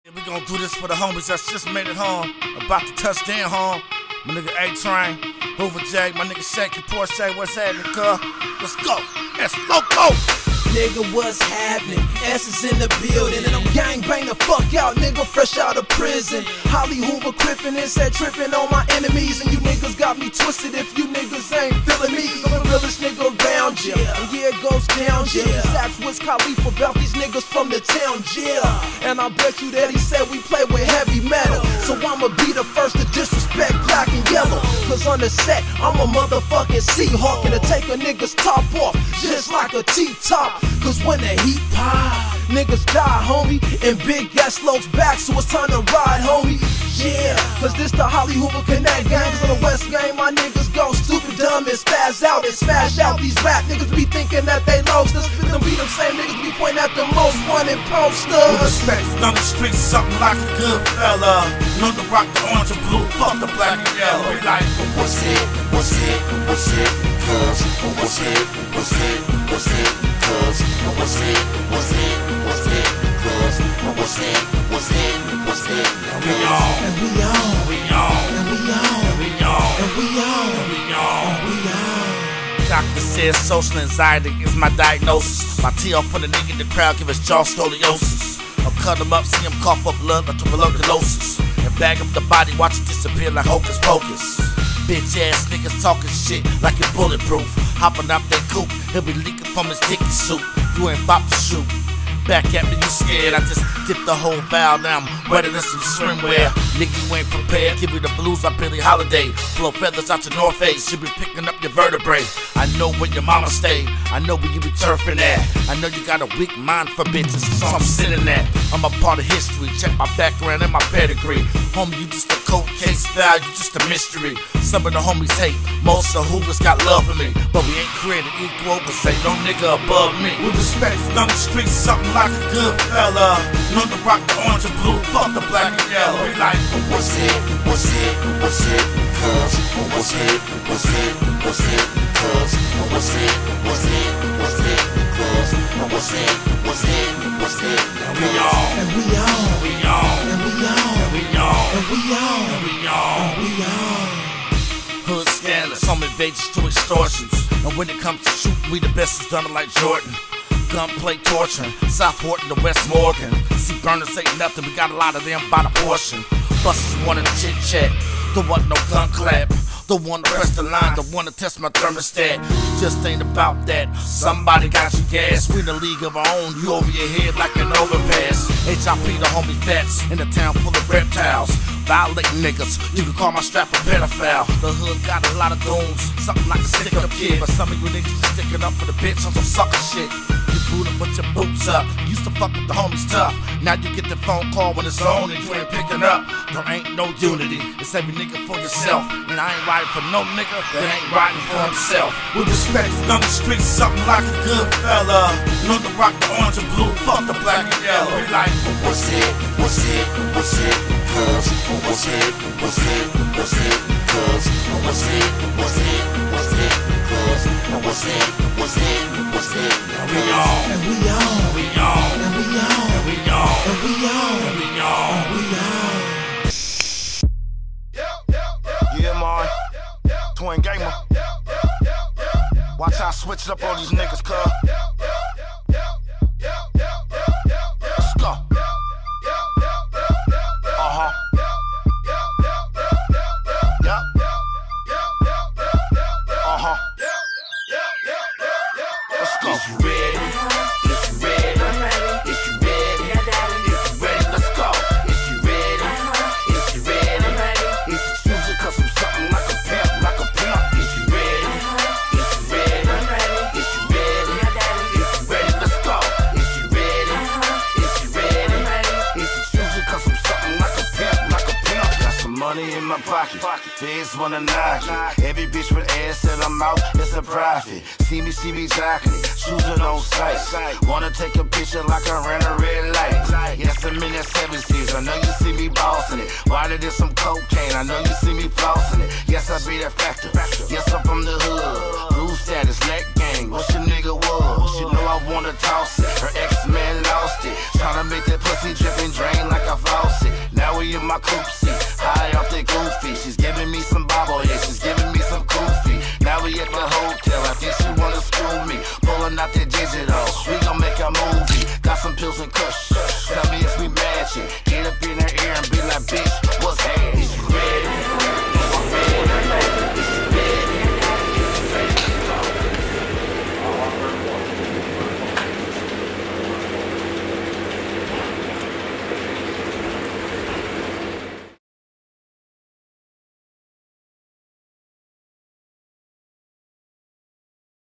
We gon' do this for the homies that's just made it home, about to touch down home. My nigga A-Train, Hoover J, my nigga Shaky Porsche, what's happening, cuz? Let's go, let's go! Nigga, what's happening? S is in the building, and I'm gangbang the fuck out, nigga, fresh out of prison. Holly Hoover crippin' and said trippin' on my enemies, and you niggas got me twisted if you niggas ain't feeling me. Cause I'm the realest nigga around ya, and yeah, it goes down, yeah. That's what's Khalifa about these niggas from the town, yeah. And I bet you that he said we play with heavy metal, so I'ma be the first to disrespect black and yellow. Cause on the set, I'm a motherfucking Seahawk, and to take a nigga's top off, just like a T-top. Cause when the heat pop, niggas die, homie, and Big S looks back, so it's time to ride, homie. Yeah, cause this the Holly Hoover Connect gang. Cause on the West game, my niggas go stupid, dumb, and spaz out and smash out. These rap niggas be thinking that they lost us. Them be them same niggas be pointing at the most wanted posters. With respect on the streets, something like a good fella. Know the rock, the orange and blue, fuck the black and yellow. We like, what's it, what's it, what's it, cuz, what's it, what's it, what's it, cuz, what's it, what's it, what's it, cuz, what's it, what's it, what's it, we on, and we on, we on, and we on, and we on, and we on, and we on, and we on. Doctor says social anxiety is my diagnosis. My TL for the nigga in the crowd give us jaw scoliosis. I'll cut him up, see him cough up blood like tuberculosis, and bag up the body, watch it disappear like hocus pocus. Bitch ass niggas talking shit like it's bulletproof. Hopping out that coupe, he'll be leaking from his dicky soup. You ain't bout to shoot. Back at me, you scared. I just dipped the whole valve, now I'm wetter than some swimwear. Nigga, you ain't prepared. Give you the blues like Billie Holiday. Blow feathers out your North Face. You be picking up your vertebrae. I know where your mama stay. I know where you be turfing at. I know you got a weak mind for bitches, so I'm sitting at. I'm a part of history. Check my background and my pedigree. Homie, you just a cold case file. You just a mystery. Some of the homies hate. Most of Hoovers got love for me, but we ain't created equal. But say no nigga above me. With respect on the streets, something like a good fella. Know the rock, the orange and blue, fuck the black and yellow. We like, what's it, what's it, what's it, cuz, what's it, what's it, what's it, cuz, what's it, what's it, what's it, cuz, what's it, what's it, what's it, we on, and we on, and we on, and we on, and we on, and we on, and we on, and we on. Hood scandalous, some invaders to extortions. And when it comes to shooting, we the best is done it like Jordan. Gunplay torturing, South Horton to West Morgan. See, burners ain't nothing, we got a lot of them by the portion. Buses wanna chit chat, don't want no gun clap. Don't wanna press the line, don't wanna test my thermostat. Just ain't about that, somebody got you gas. We in a league of our own, you over your head like an overpass. HIP the homie fats, in a town full of reptiles. Violating niggas, you can call my strap a pedophile. The hood got a lot of goons, something like a stick-up kid. But some of you niggas just sticking up for the bitch on some sucker shit. You boot up with your boots up, used to fuck with the homies tough. Now you get the phone call when it's on and you ain't picking up. There ain't no unity, it's every nigga for yourself. And I ain't riding for no nigga that ain't riding for himself. With respect on the streets, something like a good fella. Know the rock, the orange and blue, fuck the black and yellow. We like, what's it, what's it, what's it, cuz, what's it, what's it, what's it, cuz, what's it, what's it, what's it, cuz, what's it, what's it, what's it, we on, and we on, and we on, and we on, and we on, and we on, and we on, and we on. Yeah, man, Twin Gamer. Watch how I switch up on these niggas, cuz. Let's go. Yup. Let's go. Is you ready? Is you ready? Is you ready? Is you ready? Let's go. Is you ready? Is you ready? Is you choosing cause I'm something like a pimp, like a pimp? Is you ready? Is you ready? Is you ready? Is you ready? Let's go. Is you ready? Is you ready? Is you choosing cause I'm something like a pimp, like a pimp? Got some money in my pocket, feds wanna knock it. Every bitch with ass that I'm out, it's a profit. See me jocking it, choosing on sight. Wanna take a picture like I ran a red light. Yes, I'm in that 7-Series, I know you see me bossing it. Wider than some cocaine, I know you see me flossing it. Yes, I be that factor, yes, I'm from the hood. Blue status, neck gang, what's your nigga was? You know I wanna toss it, her ex-man lost it. Tryna make that pussy drip and drain like I fall. my coops.